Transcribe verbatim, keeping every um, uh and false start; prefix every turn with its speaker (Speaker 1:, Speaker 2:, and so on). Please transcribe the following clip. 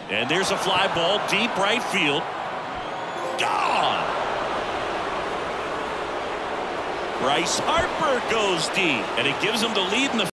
Speaker 1: And there's a fly ball deep right field. Gone. Bryce Harper goes deep, and it gives him the lead in the